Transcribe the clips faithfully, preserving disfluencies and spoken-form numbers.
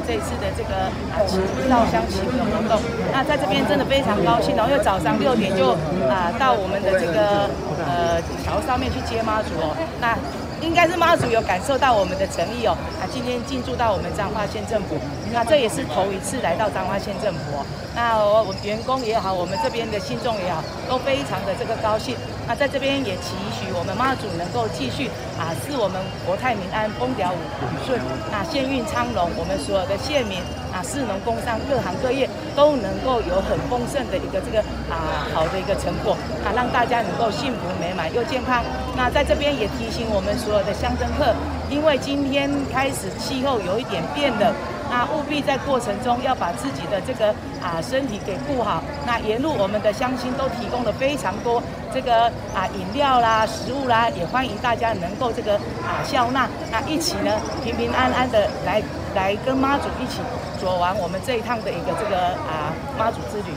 这一次的这个啊绕乡骑的活动。那在这边真的非常高兴哦，因为早上六点就啊到我们的这个呃桥上面去接妈祖哦。那应该是妈祖有感受到我们的诚意哦，啊，今天进驻到我们彰化县政府，那这也是头一次来到彰化县政府哦。那我我们员工也好，我们这边的信众也好，都非常的这个高兴。那在这边也期许我们妈祖能够继续啊，赐我们国泰民安、风调雨顺，那县运昌隆，我们所有的县民啊，士农工商各行各业都能够有很丰盛的一个这个啊好的一个成果啊，让大家能够幸福美满又健康。那在这边也提醒我们所有的乡镇客，因为今天开始气候有一点变冷。那务必在过程中要把自己的这个啊身体给顾好。那沿路我们的乡亲都提供了非常多这个啊饮料啦、食物啦，也欢迎大家能够这个啊笑纳，那一起呢平平安安的来来跟妈祖一起走完我们这一趟的一个这个啊妈祖之旅。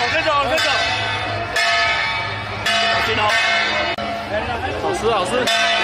好吃好吃。